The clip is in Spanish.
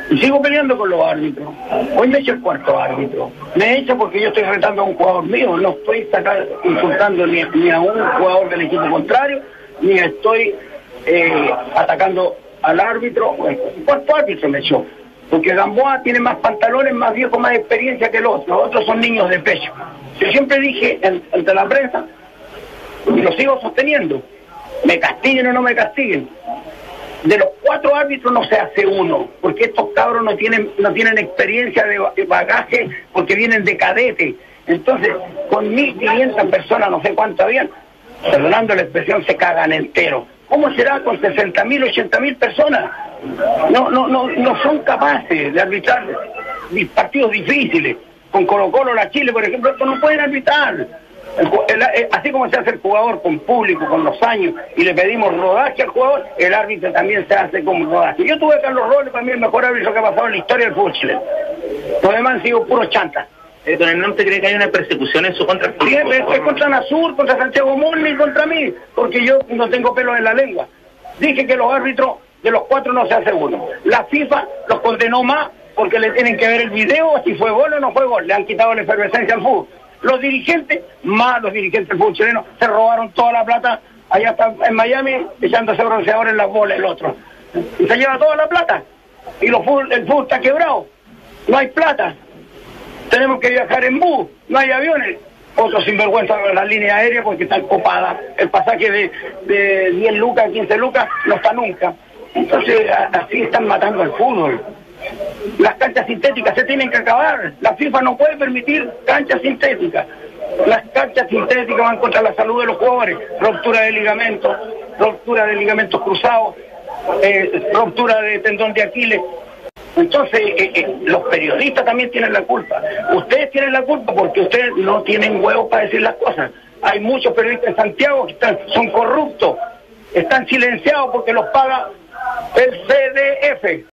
Y sigo peleando con los árbitros. Hoy me echa el cuarto árbitro. Me echa porque yo estoy retando a un jugador mío. No estoy insultando ni a un jugador del equipo contrario, ni estoy atacando al árbitro. El cuarto árbitro me echó. Porque Gamboa tiene más pantalones, más viejo, más experiencia que los otros. Los otros son niños de pecho. Yo siempre dije ante la prensa, y lo sigo sosteniendo, me castiguen o no me castiguen, de los 4 árbitros no se hace uno, porque estos cabros no tienen experiencia de bagaje, porque vienen de cadete. Entonces, con 1.500 personas, no sé cuántas habían, perdonando la expresión, se cagan entero. ¿Cómo será con 60.000, 80.000 personas? No son capaces de arbitrar partidos difíciles. Con Colo-Colo, la Chile, por ejemplo, esto no pueden arbitrar. Así como se hace el jugador con público, con los años, y le pedimos rodaje al jugador, el árbitro también se hace con rodaje. Yo tuve a Carlos Robles, para mí el mejor árbitro que ha pasado en la historia del fútbol chileno. Los demás han sido puros chantas. Don Hernán, ¿usted cree que hay una persecución en su contra? Sí, es contra Nasur, contra Santiago Murni y contra mí, porque yo no tengo pelos en la lengua. Dije que los árbitros de los 4 no se hace uno. La FIFA los condenó más porque le tienen que ver el video, si fue gol o no fue gol. Le han quitado la efervescencia al fútbol. Los dirigentes, más los dirigentes del fútbol chileno, se robaron toda la plata. Allá está en Miami, echándose bronceador en las bolas el otro. Y se lleva toda la plata. Y el fútbol está quebrado. No hay plata. Tenemos que viajar en bus, no hay aviones. Otros sinvergüenza de las líneas aéreas porque están copadas. El pasaje de 10 lucas, 15 lucas, no está nunca. Entonces, así están matando al fútbol. Las canchas sintéticas se tienen que acabar. La FIFA no puede permitir canchas sintéticas. Las canchas sintéticas van contra la salud de los jugadores. Ruptura de ligamentos cruzados, ruptura de tendón de Aquiles. Entonces, los periodistas también tienen la culpa. Ustedes tienen la culpa porque ustedes no tienen huevos para decir las cosas. Hay muchos periodistas en Santiago que son corruptos, están silenciados porque los paga el CDF.